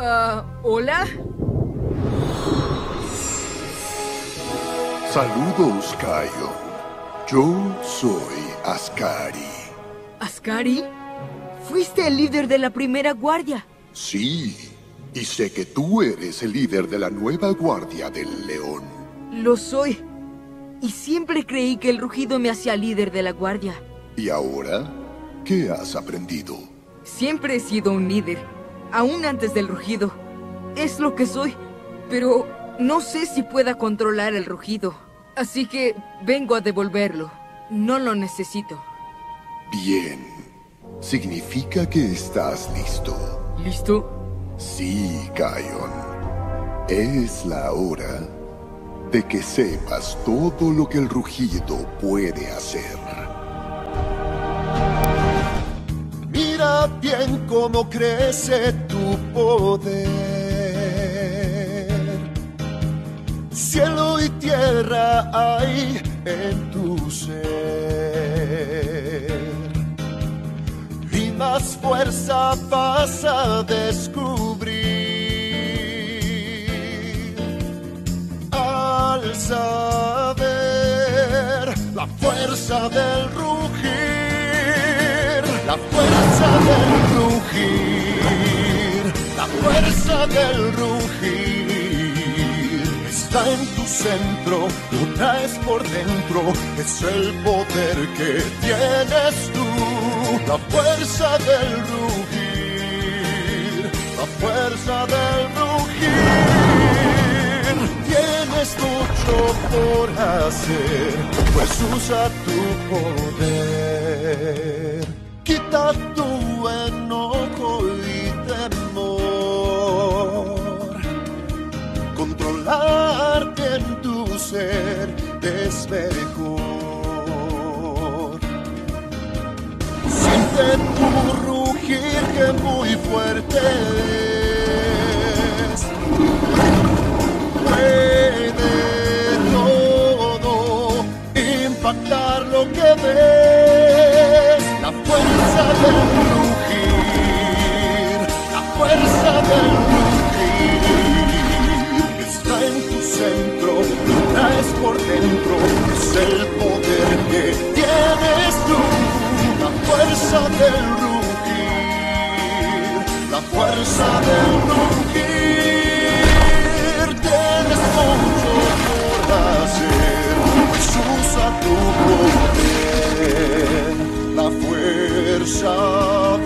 ¿Hola? Saludos, Kion. Yo soy Ascari. ¿Ascari? Fuiste el líder de la primera guardia. Sí, y sé que tú eres el líder de la nueva guardia del león. Lo soy. Y siempre creí que el rugido me hacía líder de la guardia. ¿Y ahora? ¿Qué has aprendido? Siempre he sido un líder, aún antes del rugido. Es lo que soy, pero no sé si pueda controlar el rugido. Así que vengo a devolverlo. No lo necesito. Bien. Significa que estás listo. ¿Listo? Sí, Kion. Es la hora de que sepas todo lo que el rugido puede hacer. Mira bien cómo crece tu poder. Cielo y tierra hay en tu ser. Y más fuerza vas a descubrir al saber la fuerza del rugir, la fuerza del rugir, la fuerza del rugir. Está en tu centro, lo traes por dentro, es el poder que tienes tú. La fuerza del rugir, la fuerza del rugir. Tienes mucho por hacer, pues usa tu poder. Quita tu enojo y temor. Controlarte en tu ser es mejor. Siente tu rugir que muy fuerte es. Puede todo impactar lo que ves. La fuerza del rugir, la fuerza del rugir. Está en tu centro, lo traes por dentro, es el poder que tienes tú. La fuerza del rugir, la fuerza del rugir. Tienes mucho por hacer, pues usa tu poder. La fuerza